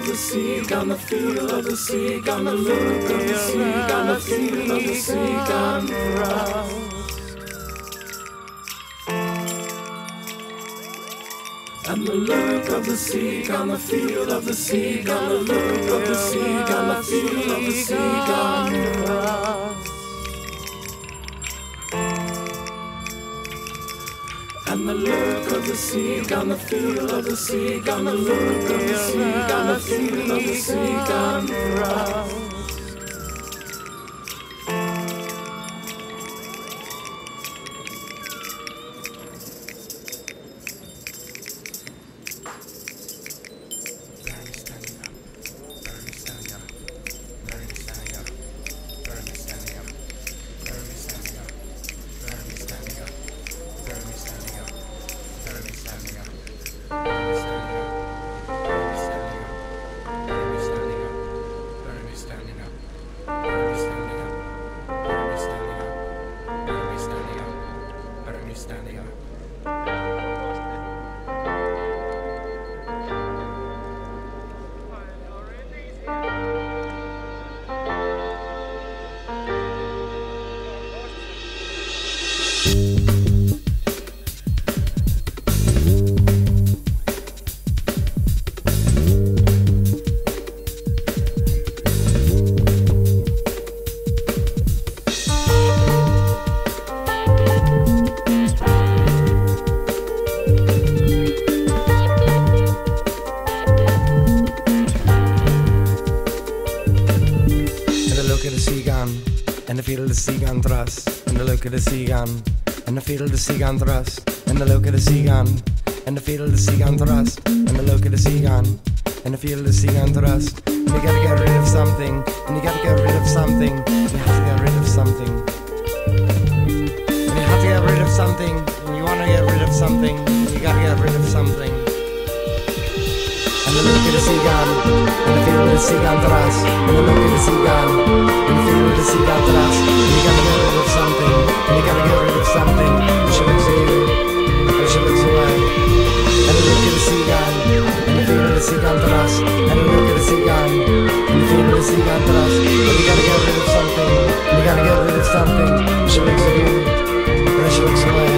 the sea, got the feel of the sea, got the look of the sea, got the feel of the sea, got the and the look of the sea, got the feel of the sea, got the look of the sea, got the feel of the sea, got and the look of the sea, got the feel of the sea, got the look of the sea, got the feel of the sea, got and I feel the sea gone thrust, and I look at the sea gone, and I feel the sea gone thrust, and I look at the sea gone, and I feel the sea gone thrust, and I look at the sea gone, and I feel the sea gone thrust. And you gotta get rid of something, and you gotta get rid of something, and you have to get rid of something, and you have to get rid of something, and you wanna get rid of something, and you gotta get rid of something. And I look at the sea gone, and I feel the sea gone thrust, and I look at the sea gone, and I feel the sea gone thrust. And you gotta get rid of something, and you gotta get rid of something. And she looks at you, and she looks away. And I look at the sea gone, and I feel the sea gone thrust, and I look at the sea gone, and I feel the sea gone thrust. And you gotta get rid of something, and you gotta get rid of something. And she looks at you, and she looks away.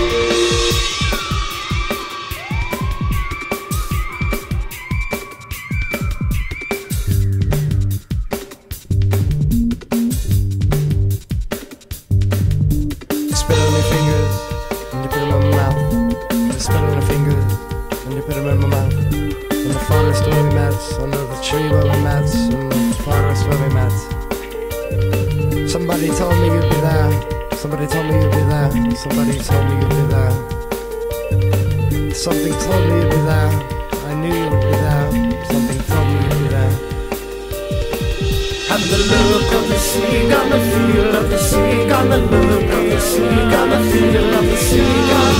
Somebody told me you'd be there. Somebody told me you'd be there. Somebody told me you'd be there. Something told me you'd be there. I knew you would be there. Something told me you'd be there. And the look of the sea, got the feel of the sea, got the look of the sea, got the feel of the sea, got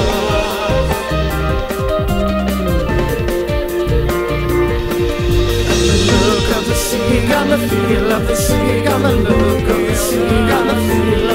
and the look of the sea, got the feel of the sea, got the look of the sea, got the feel